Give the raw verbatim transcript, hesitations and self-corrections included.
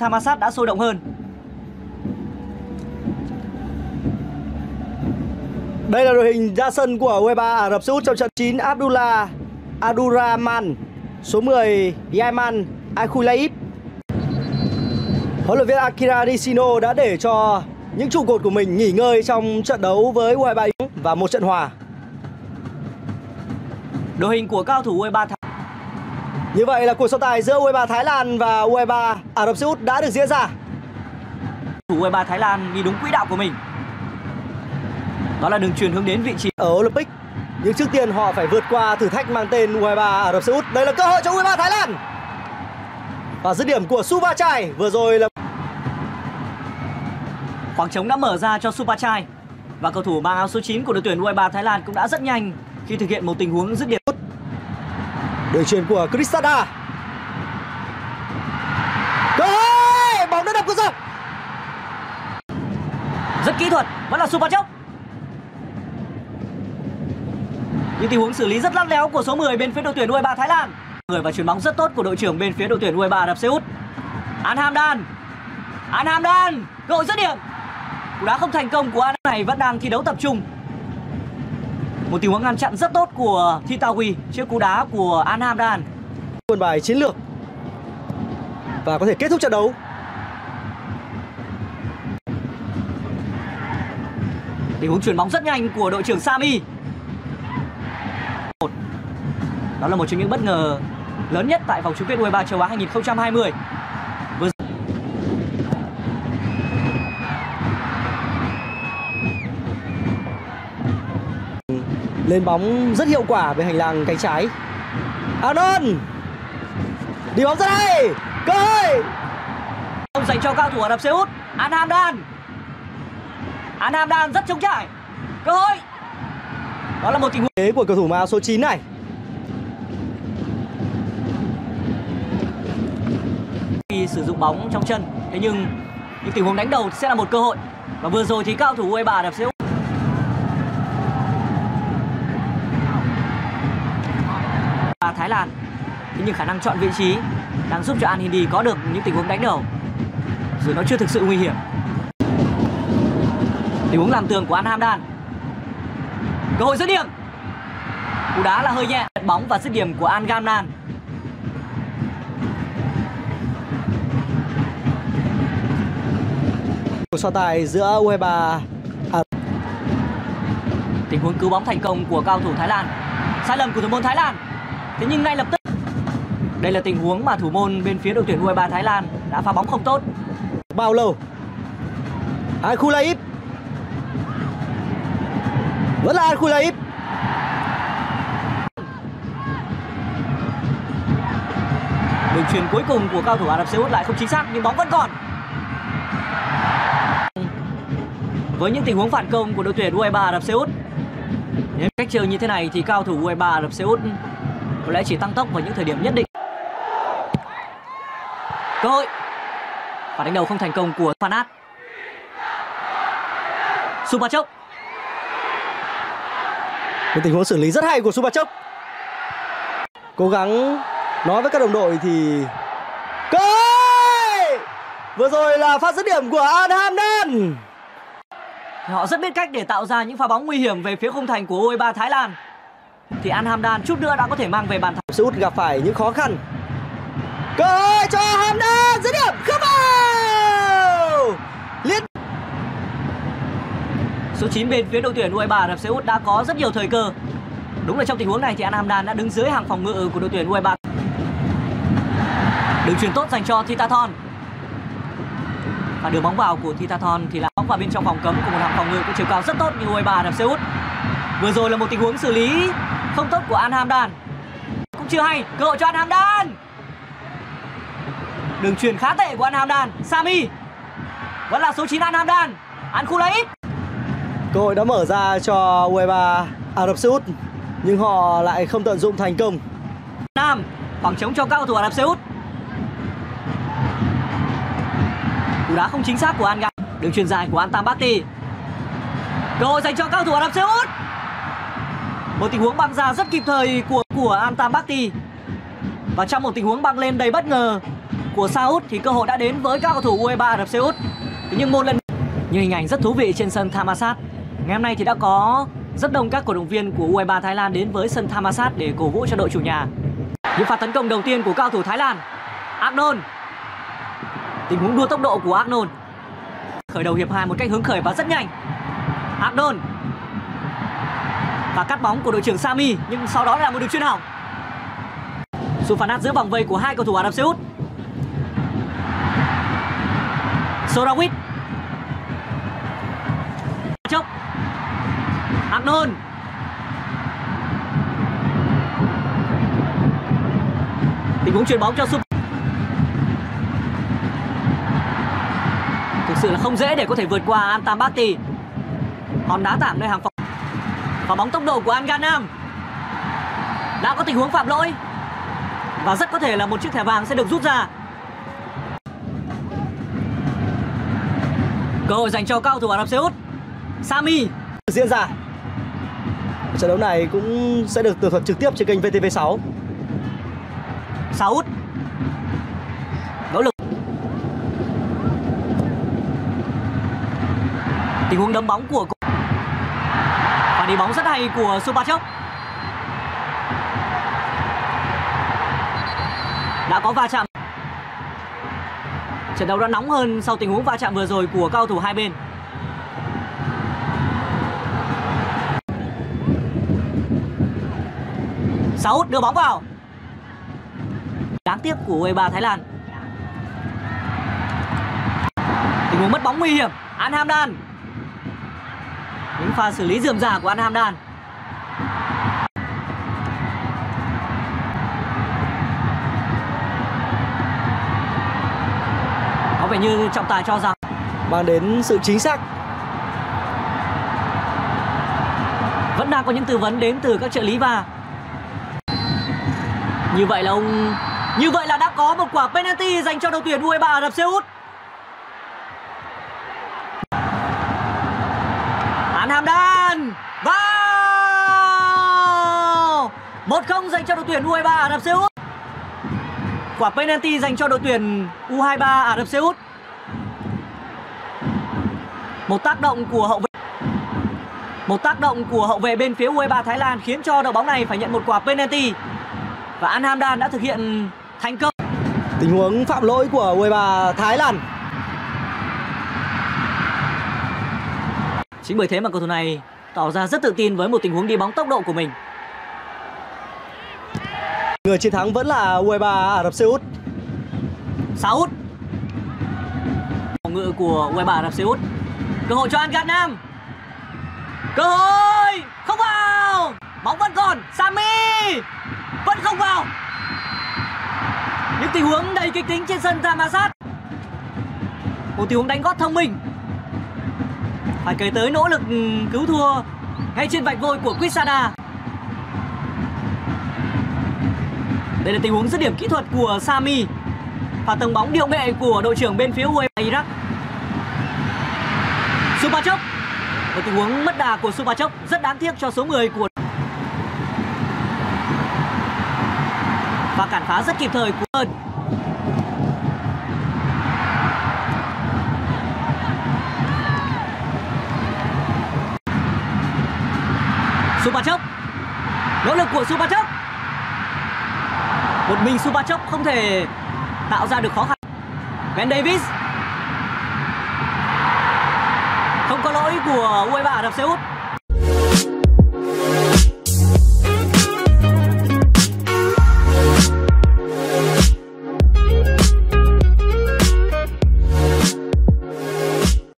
Thammasat đã sôi động hơn. Đây là đội hình ra sân của u hai ba Ả Rập Xê Út trong trận. Chín Abdullah Abdurrahman, số mười Yaiman Akhulaib. Huấn luyện viên Akira Nishino đã để cho những trụ cột của mình nghỉ ngơi trong trận đấu với u hai ba và một trận hòa. Đội hình của cao thủ u hai ba Thái... Như vậy là cuộc so tài giữa u hai ba Thái Lan và u hai ba Ả Rập Xê Út đã được diễn ra. Thủ u hai ba Thái Lan đi đúng quỹ đạo của mình. Đó là đường truyền hướng đến vị trí ở Olympic. Nhưng trước tiên họ phải vượt qua thử thách mang tên u hai ba Ả Rập Xê Út. Đây là cơ hội cho u hai ba Thái Lan. Và dứt điểm của Supachai vừa rồi là khoảng trống đã mở ra cho Supachai. Và cầu thủ mang áo số chín của đội tuyển u hai ba Thái Lan cũng đã rất nhanh khi thực hiện một tình huống dứt điểm. Đường truyền của Kristada. Cơ hội, bóng đã đập cửa rộng. Rất kỹ thuật, vẫn là Supachok. Những tình huống xử lý rất lắt léo của số mười bên phía đội tuyển u hai ba Thái Lan. Người và chuyền bóng rất tốt của đội trưởng bên phía đội tuyển u hai ba Ả Rập Xê Út. An Hamdan. An Hamdan, cơ hội dứt điểm. Cú đá không thành công của An này vẫn đang thi đấu tập trung. Một tình huống ngăn chặn rất tốt của Thitawi trước cú đá của An Hamdan. Quân bài chiến lược và có thể kết thúc trận đấu. Tình huống chuyền bóng rất nhanh của đội trưởng Sami. Đó là một trong những bất ngờ lớn nhất tại vòng chung kết u hai ba châu Á hai nghìn không trăm hai mươi. Vừa... Lên bóng rất hiệu quả về hành lang cánh trái. Anon đi bóng ra đây. Cơ hội không dành cho cao thủ Ả Rập Xê Út. An Hamdan. An Hamdan rất trống trải. Cơ hội. Đó là một tình huống của cầu thủ áo số chín này. Khi sử dụng bóng trong chân, thế nhưng những tình huống đánh đầu sẽ là một cơ hội. Và vừa rồi thì cao thủ u hai ba Ả Rập Xê Út và Thái Lan, thế nhưng khả năng chọn vị trí đang giúp cho An Hindi có được những tình huống đánh đầu dù nó chưa thực sự nguy hiểm. Tình huống làm tường của An Hamdan. Cơ hội dứt điểm. Cú đá là hơi nhẹ, bóng và dứt điểm của An Gamnan. Cuộc so tài giữa u hai ba à... Tình huống cứu bóng thành công của cao thủ Thái Lan. Sai lầm của thủ môn Thái Lan. Thế nhưng ngay lập tức đây là tình huống mà thủ môn bên phía đội tuyển u hai ba Thái Lan đã phá bóng không tốt. Bao lâu? Akhulaib. Vẫn là Akhulaib. Đường chuyền cuối cùng của cao thủ Ả Rập Xê Út lại không chính xác nhưng bóng vẫn còn. Với những tình huống phản công của đội tuyển u hai ba Ả Rập Xê Út, nếu cách chơi như thế này thì cao thủ u hai ba Ả Rập Xê Út có lẽ chỉ tăng tốc vào những thời điểm nhất định. Cơ hội. Phản đánh đầu không thành công của Phanat. Supachok. Một tình huống xử lý rất hay của Supachok. Cố gắng nói với các đồng đội thì cơ hội! Vừa rồi là pha dứt điểm của An Hamdan. Họ rất biết cách để tạo ra những pha bóng nguy hiểm về phía khung thành của u hai ba Thái Lan. Thì An Hamdan chút nữa đã có thể mang về bàn thắng. Xê Út gặp phải những khó khăn. Cơ hội cho Hamdan, dứt điểm không vào. Liên Số chín bên phía đội tuyển u hai ba Ả Rập Xê Út đã có rất nhiều thời cơ. Đúng là trong tình huống này thì An Hamdan đã đứng dưới hàng phòng ngự của đội tuyển u hai ba. Đường chuyền tốt dành cho Thitathon. Và đường bóng vào của Thitathon thì là bóng vào bên trong vòng cấm của một hàng phòng ngự có chiều cao rất tốt như u hai ba Ả Rập Xê Út. Vừa rồi là một tình huống xử lý không tốt của An Hamdan. Cũng chưa hay, cơ hội cho An Hamdan. Đường chuyền khá tệ của An Hamdan. Sami. Vẫn là số chín An Hamdan. An Khulaib. Cơ hội đã mở ra cho u hai ba Ả Rập Xê Út nhưng họ lại không tận dụng thành công. Nam, khoảng trống cho cao thủ Ả Rập Xê Út. Cú đá không chính xác của An Gam. Đường chuyền dài của Antam Bakti. Cơ hội dành cho cao thủ Ả Rập Xê Út. Một tình huống băng ra rất kịp thời của của Antam Bakti. Và trong một tình huống băng lên đầy bất ngờ của Saud thì cơ hội đã đến với các cầu thủ u e ba Ả Rập Xê Út. Nhưng một lần như hình ảnh rất thú vị trên sân Thammasat. Ngày hôm nay thì đã có rất đông các cổ động viên của u e ba Thái Lan đến với sân Thammasat để cổ vũ cho đội chủ nhà. Những pha tấn công đầu tiên của các cầu thủ Thái Lan. Agnon. Tình huống đua tốc độ của Agnon. Khởi đầu hiệp hai một cách hứng khởi và rất nhanh. Agnon. Và cắt bóng của đội trưởng Sami, nhưng sau đó là một đường chuyền hỏng. Sufanat giữa vòng vây của hai cầu thủ Ả Rập Xê Út. Sorawit. Chốc. Agnon. Tình huống chuyền bóng cho Sup. Thực sự là không dễ để có thể vượt qua Antam Bhatti. Hòn đá tạm nơi hàng phòng. Và bóng tốc độ của An Ganam. Đã có tình huống phạm lỗi. Và rất có thể là một chiếc thẻ vàng sẽ được rút ra. Cơ hội dành cho cao thủ Ả Rập Xê Út. Sami diễn ra. Trận đấu này cũng sẽ được tường thuật trực tiếp trên kênh vê tê vê sáu. Saud nỗ lực. Tình huống đấm bóng của và đi bóng rất hay của Supachok. Đã có va chạm. Trận đấu đã nóng hơn sau tình huống va chạm vừa rồi của cao thủ hai bên. Saud đưa bóng vào. Đáng tiếc của u e ba Thái Lan. Tình huống mất bóng nguy hiểm. An Hamdan. Những pha xử lý rườm rà của An Hamdan. Có vẻ như trọng tài cho rằng mang đến sự chính xác. Vẫn đang có những tư vấn đến từ các trợ lý va. Như vậy là ông Như vậy là đã có một quả penalty dành cho đội tuyển u e ba Ả Rập Xê Út. An Hamdan vào. một không dành cho đội tuyển u e ba Ả Rập Xê Út. Quả penalty dành cho đội tuyển u hai ba Ả Rập Xê Út. Một tác động của hậu vệ Một tác động của hậu vệ bên phía u e ba Thái Lan khiến cho đội bóng này phải nhận một quả penalty. Và An Hamdan đã thực hiện thành công. Tình huống phạm lỗi của u e ba Thái Lan. Chính bởi thế mà cầu thủ này tỏ ra rất tự tin với một tình huống đi bóng tốc độ của mình. Người chiến thắng vẫn là u e ba Ả Rập Xê Út. Saud. Phòng ngự của u e ba Ả Rập Xê Út. Cơ hội cho An Ganam. Cơ hội không vào. Bóng vẫn còn. Sami vẫn không vào. Những tình huống đầy kịch tính trên sân Thammasat. Một tình huống đánh gót thông minh. Phải kể tới nỗ lực cứu thua ngay trên vạch vôi của Quisada. Đây là tình huống dứt điểm kỹ thuật của Sami. Và tầng bóng điệu nghệ của đội trưởng bên phía u e ba Iraq. Supachok. Một tình huống mất đà của Supachok rất đáng tiếc cho số mười của. Và cản phá rất kịp thời của Ơn. Supachok. Nỗ lực của Supachok. Một mình Supachok không thể tạo ra được khó khăn. Ben Davies. Không có lỗi của u e ba Ả Rập Xê Út.